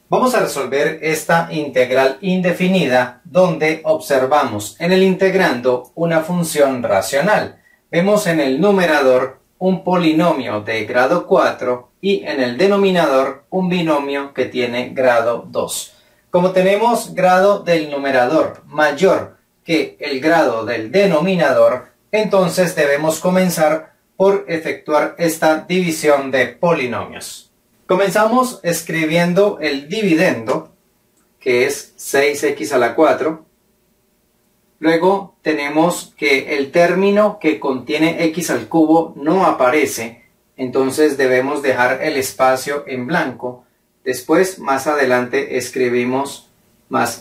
Vamos a resolver esta integral indefinida donde observamos en el integrando una función racional. Vemos en el numerador un polinomio de grado 4 y en el denominador un binomio que tiene grado 2. Como tenemos grado del numerador mayor que el grado del denominador, entonces debemos comenzar por efectuar esta división de polinomios. Comenzamos escribiendo el dividendo, que es 6x a la 4. Luego tenemos que el término que contiene x al cubo no aparece, entonces debemos dejar el espacio en blanco. Después, más adelante, escribimos más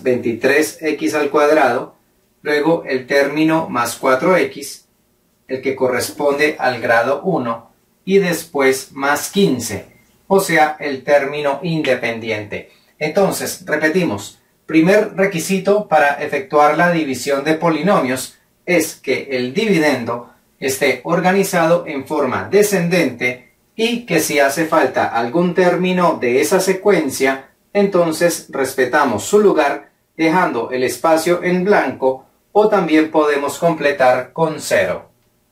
23x al cuadrado, luego el término más 4x, el que corresponde al grado 1, y después más 15. O sea, el término independiente. Entonces, repetimos, primer requisito para efectuar la división de polinomios es que el dividendo esté organizado en forma descendente y que si hace falta algún término de esa secuencia, entonces respetamos su lugar dejando el espacio en blanco o también podemos completar con 0.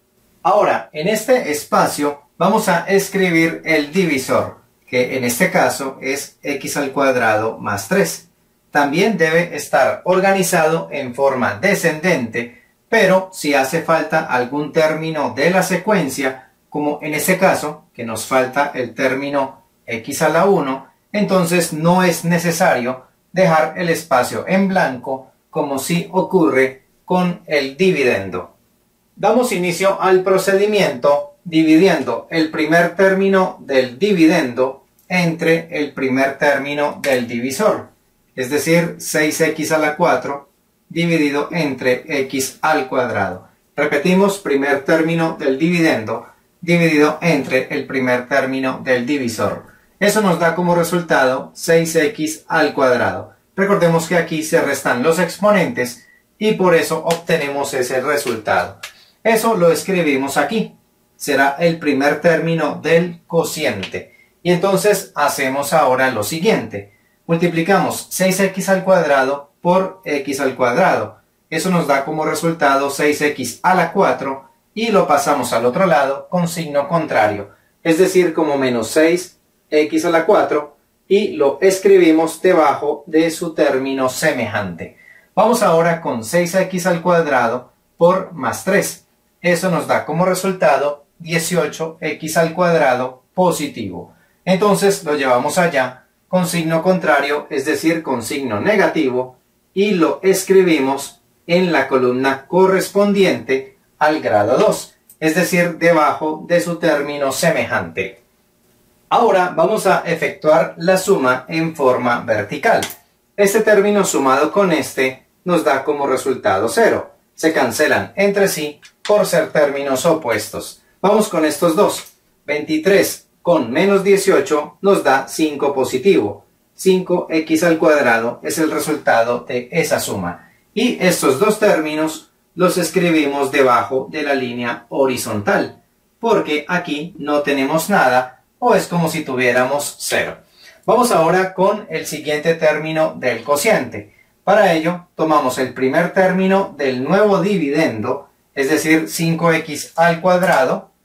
Ahora, en este espacio vamos a escribir el divisor, que en este caso es x al cuadrado más 3. También debe estar organizado en forma descendente, pero si hace falta algún término de la secuencia, como en este caso, que nos falta el término x a la 1, entonces no es necesario dejar el espacio en blanco, como si ocurre con el dividendo. Damos inicio al procedimiento dividiendo el primer término del dividendo entre el primer término del divisor, es decir, 6x a la 4 dividido entre x al cuadrado. Repetimos, primer término del dividendo dividido entre el primer término del divisor. Eso nos da como resultado 6x al cuadrado. Recordemos que aquí se restan los exponentes y por eso obtenemos ese resultado. Eso lo escribimos aquí. Será el primer término del cociente. Y entonces hacemos ahora lo siguiente. Multiplicamos 6x al cuadrado por x al cuadrado. Eso nos da como resultado 6x a la 4 y lo pasamos al otro lado con signo contrario. Es decir, como menos 6x a la 4 y lo escribimos debajo de su término semejante. Vamos ahora con 6x al cuadrado por más 3. Eso nos da como resultado 18x al cuadrado positivo. Entonces lo llevamos allá con signo contrario, es decir, con signo negativo, y lo escribimos en la columna correspondiente al grado 2, es decir, debajo de su término semejante. Ahora vamos a efectuar la suma en forma vertical. Este término sumado con este nos da como resultado 0. Se cancelan entre sí por ser términos opuestos. Vamos con estos dos. 23 con menos 18 nos da 5 positivo. 5x al cuadrado es el resultado de esa suma. Y estos dos términos los escribimos debajo de la línea horizontal, porque aquí no tenemos nada o es como si tuviéramos 0. Vamos ahora con el siguiente término del cociente. Para ello tomamos el primer término del nuevo dividendo, es decir, 5x al cuadrado,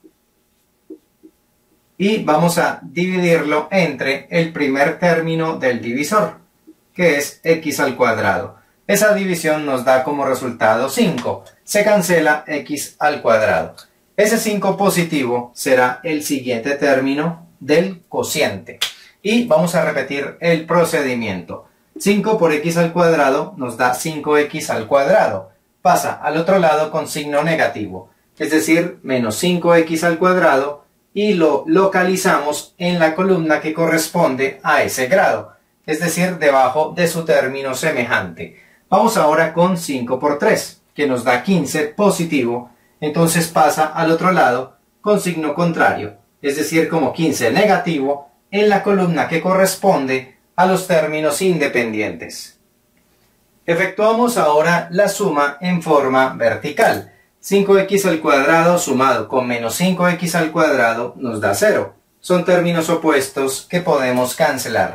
y vamos a dividirlo entre el primer término del divisor, que es x al cuadrado. Esa división nos da como resultado 5. Se cancela x al cuadrado. Ese 5 positivo será el siguiente término del cociente. Y vamos a repetir el procedimiento. 5 por x al cuadrado nos da 5x al cuadrado. Pasa al otro lado con signo negativo, es decir, menos 5x al cuadrado, y lo localizamos en la columna que corresponde a ese grado, es decir, debajo de su término semejante. Vamos ahora con 5 por 3, que nos da 15 positivo, entonces pasa al otro lado con signo contrario, es decir, como 15 negativo, en la columna que corresponde a los términos independientes. Efectuamos ahora la suma en forma vertical. 5x al cuadrado sumado con menos 5x al cuadrado nos da 0. Son términos opuestos que podemos cancelar.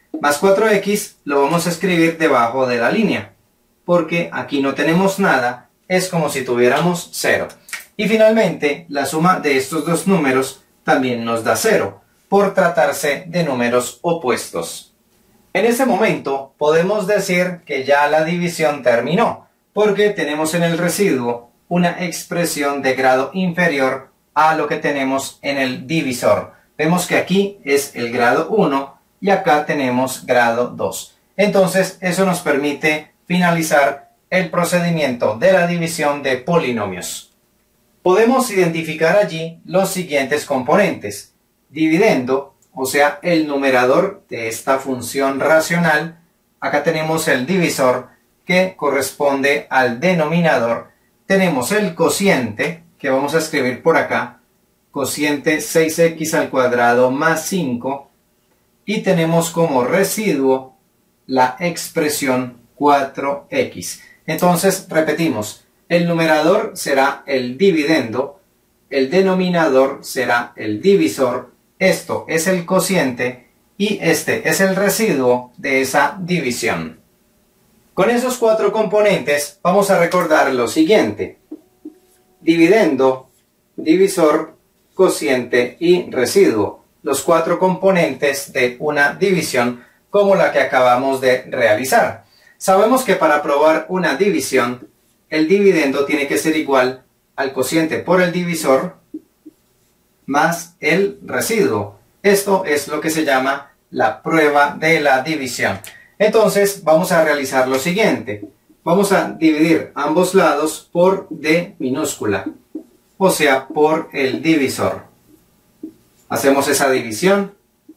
Más 4x lo vamos a escribir debajo de la línea, porque aquí no tenemos nada, es como si tuviéramos 0. Y finalmente, la suma de estos dos números también nos da 0, por tratarse de números opuestos. En ese momento podemos decir que ya la división terminó, porque tenemos en el residuo una expresión de grado inferior a lo que tenemos en el divisor. Vemos que aquí es el grado 1 y acá tenemos grado 2. Entonces eso nos permite finalizar el procedimiento de la división de polinomios. Podemos identificar allí los siguientes componentes. Dividendo, o sea, el numerador de esta función racional. Acá tenemos el divisor que corresponde al denominador. Tenemos el cociente, que vamos a escribir por acá. Cociente 6x al cuadrado más 5. Y tenemos como residuo la expresión 4x. Entonces, repetimos, el numerador será el dividendo, el denominador será el divisor, esto es el cociente y este es el residuo de esa división. Con esos cuatro componentes vamos a recordar lo siguiente: dividendo, divisor, cociente y residuo. Los cuatro componentes de una división como la que acabamos de realizar. Sabemos que para probar una división, el dividendo tiene que ser igual al cociente por el divisor más el residuo. Esto es lo que se llama la prueba de la división. Entonces vamos a realizar lo siguiente. Vamos a dividir ambos lados por d minúscula, o sea, por el divisor. Hacemos esa división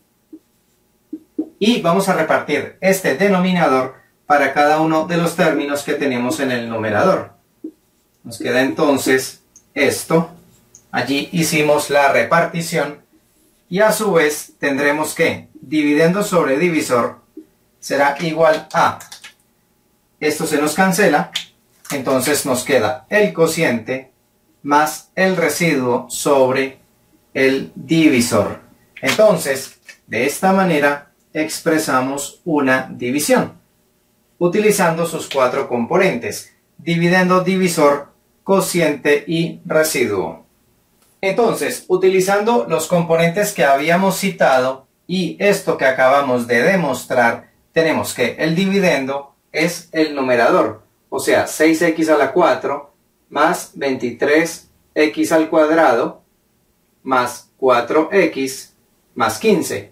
y vamos a repartir este denominador para cada uno de los términos que tenemos en el numerador. Nos queda entonces esto. Allí hicimos la repartición y a su vez tendremos que dividendo sobre divisor será igual a, esto se nos cancela, entonces nos queda el cociente más el residuo sobre el divisor. Entonces, de esta manera expresamos una división, utilizando sus cuatro componentes: dividendo, divisor, cociente y residuo. Entonces, utilizando los componentes que habíamos citado y esto que acabamos de demostrar, tenemos que el dividendo es el numerador, o sea, 6x a la 4 más 23x al cuadrado más 4x más 15.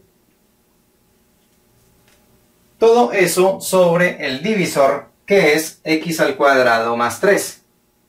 Todo eso sobre el divisor, que es x al cuadrado más 3.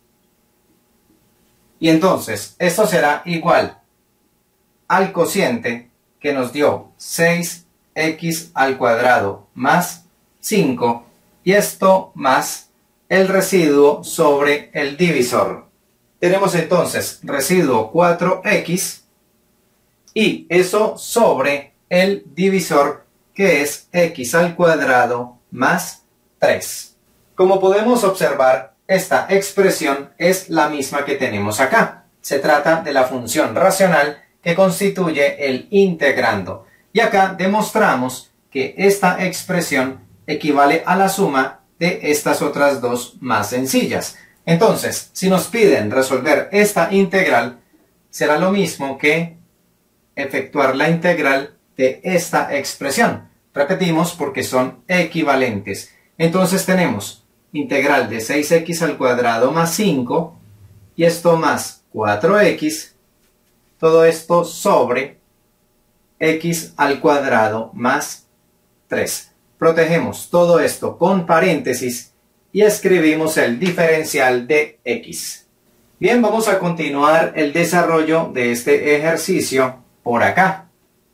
Y entonces, esto será igual al cociente que nos dio 6x al cuadrado más 5, y esto más el residuo sobre el divisor. Tenemos entonces residuo 4x y eso sobre el divisor, que es x al cuadrado más 3. Como podemos observar, esta expresión es la misma que tenemos acá. Se trata de la función racional que constituye el integrando. Y acá demostramos que esta expresión equivale a la suma de estas otras dos más sencillas. Entonces, si nos piden resolver esta integral, será lo mismo que efectuar la integral de esta expresión. Repetimos porque son equivalentes. Entonces tenemos integral de 6x al cuadrado más 5 y esto más 4x, todo esto sobre x al cuadrado más 3. Protegemos todo esto con paréntesis y escribimos el diferencial de x. Bien, vamos a continuar el desarrollo de este ejercicio por acá.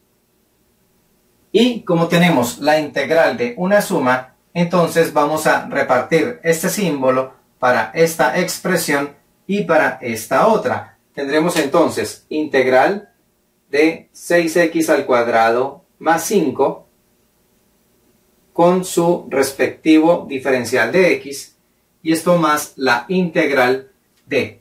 Y como tenemos la integral de una suma, entonces vamos a repartir este símbolo para esta expresión y para esta otra. Tendremos entonces integral de 6x al cuadrado más 5 con su respectivo diferencial de x, y esto más la integral de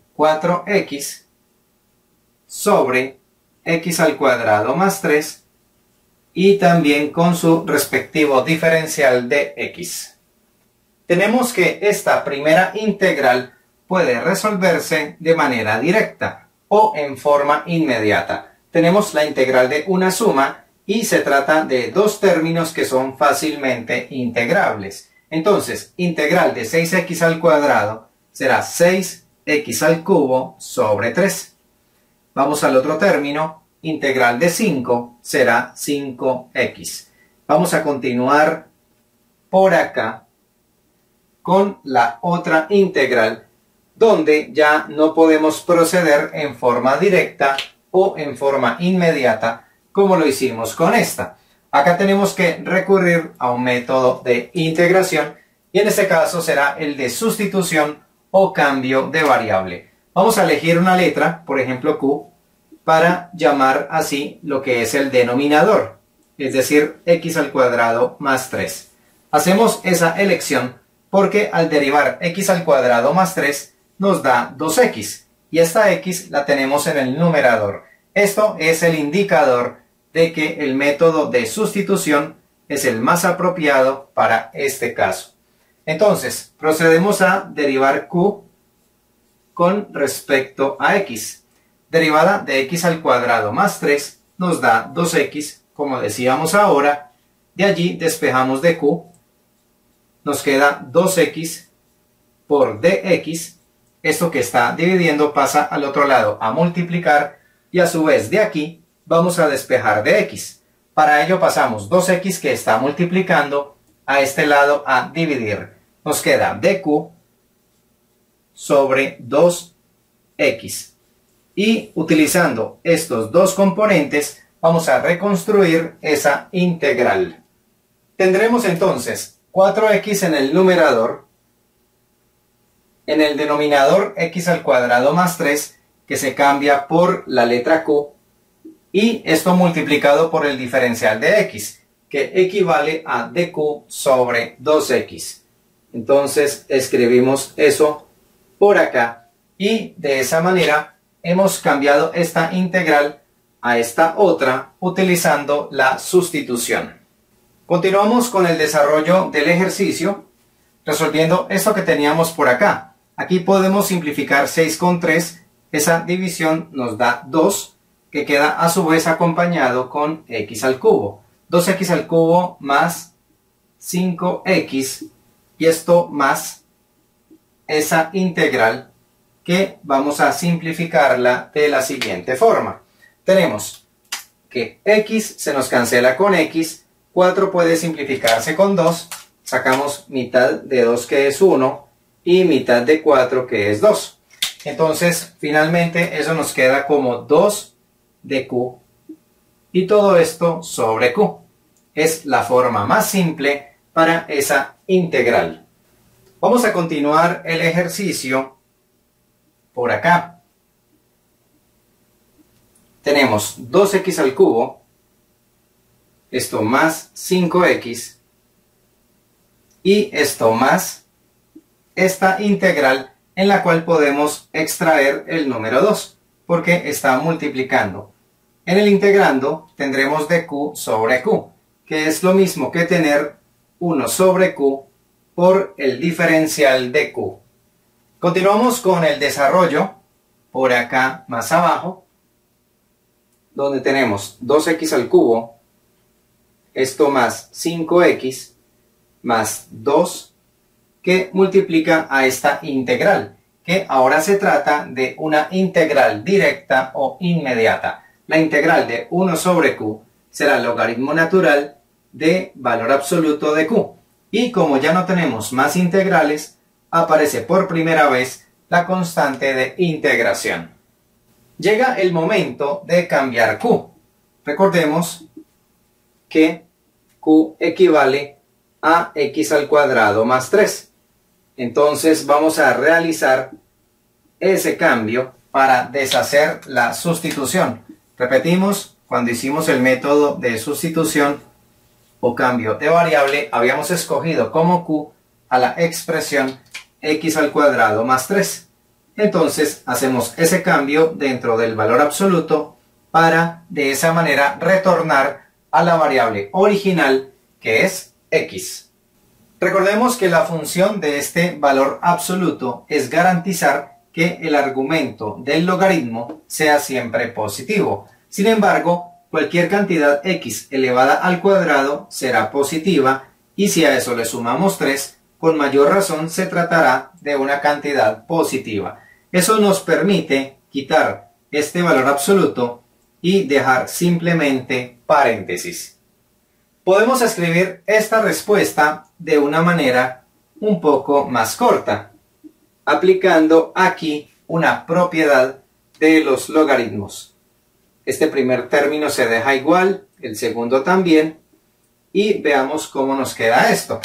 4x sobre x al cuadrado más 3, y también con su respectivo diferencial de x. Tenemos que esta primera integral puede resolverse de manera directa o en forma inmediata. Tenemos la integral de una suma y se trata de dos términos que son fácilmente integrables. Entonces, integral de 6x al cuadrado será 6x al cubo sobre 3. Vamos al otro término, integral de 5 será 5x. Vamos a continuar por acá con la otra integral, donde ya no podemos proceder en forma directa o en forma inmediata como lo hicimos con esta. Acá tenemos que recurrir a un método de integración y en este caso será el de sustitución o cambio de variable. Vamos a elegir una letra, por ejemplo Q, para llamar así lo que es el denominador, es decir, x al cuadrado más 3. Hacemos esa elección porque al derivar x al cuadrado más 3 nos da 2x y esta x la tenemos en el numerador. Esto es el indicador de que el método de sustitución es el más apropiado para este caso. Entonces, procedemos a derivar q con respecto a x. Derivada de x al cuadrado más 3 nos da 2x, como decíamos ahora. De allí despejamos de q. Nos queda 2x por dx. Esto que está dividiendo pasa al otro lado a multiplicar y a su vez de aquí vamos a despejar de x. Para ello pasamos 2x que está multiplicando a este lado a dividir. Nos queda dq sobre 2x. Y utilizando estos dos componentes vamos a reconstruir esa integral. Tendremos entonces 4x en el numerador, en el denominador x al cuadrado más 3 que se cambia por la letra q y esto multiplicado por el diferencial de x que equivale a dq sobre 2x. Entonces escribimos eso por acá y de esa manera hemos cambiado esta integral a esta otra utilizando la sustitución. Continuamos con el desarrollo del ejercicio resolviendo esto que teníamos por acá. Aquí podemos simplificar 6 con 3, esa división nos da 2 que queda a su vez acompañado con x al cubo. 2x al cubo más 5x y esto más esa integral que vamos a simplificarla de la siguiente forma. Tenemos que x se nos cancela con x, 4 puede simplificarse con 2, sacamos mitad de 2 que es 1 y mitad de 4 que es 2. Entonces finalmente eso nos queda como 2 de q y todo esto sobre q. Es la forma más simple para esa integral. Vamos a continuar el ejercicio por acá. Tenemos 2x al cubo, esto más 5x y esto más esta integral en la cual podemos extraer el número 2 porque está multiplicando. En el integrando tendremos dq sobre q, que es lo mismo que tener 1 sobre q por el diferencial de q. Continuamos con el desarrollo por acá más abajo, donde tenemos 2x al cubo, esto más 5x más 2 que multiplica a esta integral, que ahora se trata de una integral directa o inmediata. La integral de 1 sobre q será el logaritmo natural de valor absoluto de q. Y como ya no tenemos más integrales, aparece por primera vez la constante de integración. Llega el momento de cambiar q. Recordemos que q equivale a x al cuadrado más 3. Entonces vamos a realizar ese cambio para deshacer la sustitución. Repetimos, cuando hicimos el método de sustitución o cambio de variable, habíamos escogido como q a la expresión x al cuadrado más 3. Entonces hacemos ese cambio dentro del valor absoluto para de esa manera retornar a la variable original, que es x. Recordemos que la función de este valor absoluto es garantizar que el argumento del logaritmo sea siempre positivo. Sin embargo, cualquier cantidad x elevada al cuadrado será positiva, y si a eso le sumamos 3, con mayor razón se tratará de una cantidad positiva. Eso nos permite quitar este valor absoluto y dejar simplemente paréntesis. Podemos escribir esta respuesta de una manera un poco más corta, aplicando aquí una propiedad de los logaritmos. Este primer término se deja igual, el segundo también, y veamos cómo nos queda esto.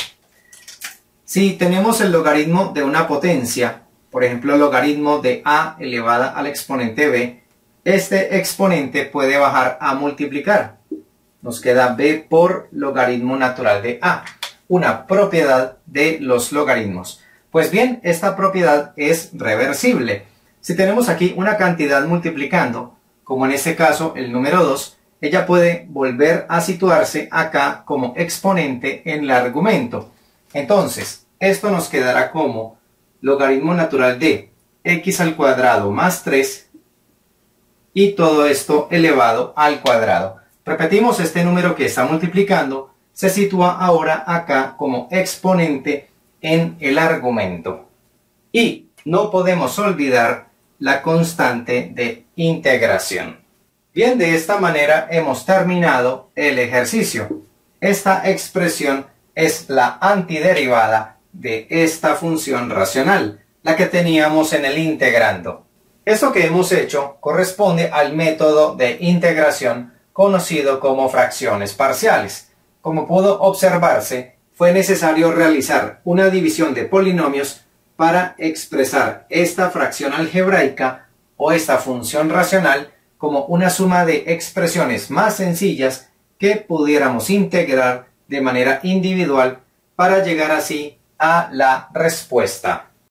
Si tenemos el logaritmo de una potencia, por ejemplo el logaritmo de a elevada al exponente b, este exponente puede bajar a multiplicar. Nos queda b por logaritmo natural de a, una propiedad de los logaritmos. Pues bien, esta propiedad es reversible. Si tenemos aquí una cantidad multiplicando, como en este caso el número 2, ella puede volver a situarse acá como exponente en el argumento. Entonces, esto nos quedará como logaritmo natural de x al cuadrado más 3 y todo esto elevado al cuadrado. Repetimos, este número que está multiplicando se sitúa ahora acá como exponente en el argumento. Y no podemos olvidar la constante de integración. Bien, de esta manera hemos terminado el ejercicio. Esta expresión es la antiderivada de esta función racional, la que teníamos en el integrando. Esto que hemos hecho corresponde al método de integración conocido como fracciones parciales. Como pudo observarse, fue necesario realizar una división de polinomios para expresar esta fracción algebraica o esta función racional como una suma de expresiones más sencillas que pudiéramos integrar de manera individual para llegar así a la respuesta.